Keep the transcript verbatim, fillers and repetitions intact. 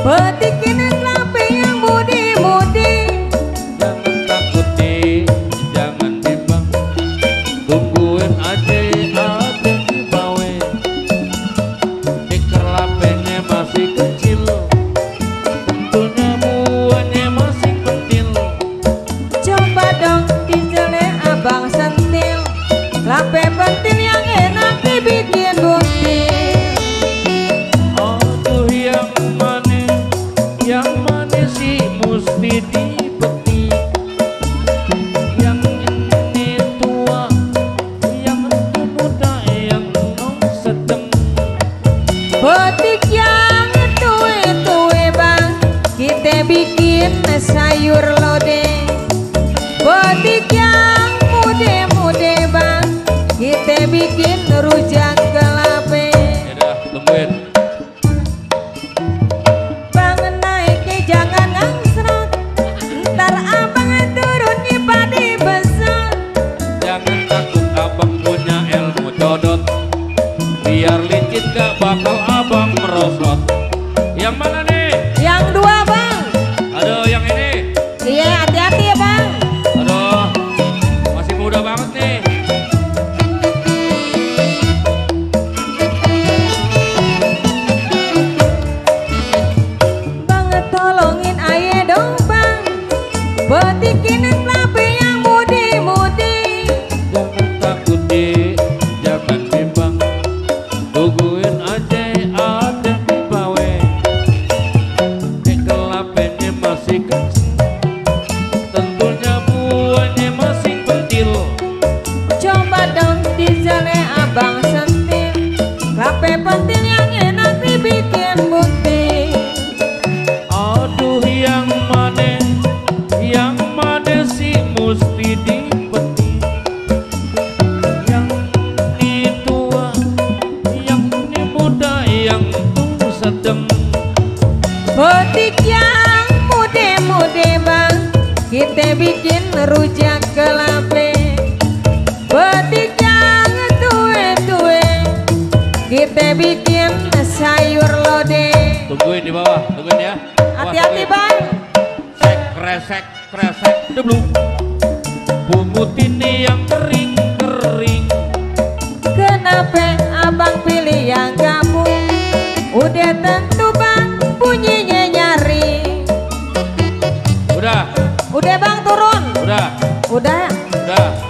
Petikin kelapa yang mudi-mudi. Jangan takut deh, jangan bimbang, tungguin aja ada di bawah. Di kelapanya masih kecil, tentunya buahnya masih pentil. Coba dong dijele abang sentil, kelapa pentil yang enak dibikin buntil. Aduh yang mana, yang mana sih mesti dipetik. Yang ini tua, yang itu muda, yang sedang. Petik yang tue-tue bang, kita bikin sayur lodeh. Petik yang mude-mude bang, kita bikin rujak kelapa. Yaudah, tungguin. Bang naik ke jangan ngangsrot, ntar abang turunnya padi besar. Jangan takut abang punya ilmu codot, biar licin gak bakal abang merosot. Yang mana nih? Yang dua bang, Aduh yang ini. iya hati-hati ya bang. Aduh, masih muda banget nih. Bang tolongin aye dong bang, petikin kelapa yang mudi-mudi. Jangan takut deh, jangan bimbang, tungguin aja ada di bawah. Di kelapanya masih kecil, tentunya buahnya masih pentil. Coba dong dijele abang sentil, kelapa pentil yang enak dibikin buntil. Aduh yang mana, yang mana sih mesti dipetik. Yang ini tua, yang ini muda, yang itu sedang. Petik yang mude-mude bang, kita bikin rujak kelapa. Petik yang tue-tue, kita bikin sayur lodeh. Tungguin di bawah, tungguin ya. Awas, Hati-hati tungguin. bang. Sek, kresek, kresek, debluk. Pungut ini yang kering, kering. Kenapa abang pilih yang kamu? Udah tentu bang bunyinya nyari. Udah, Udah bang turun. udah, Udah. udah.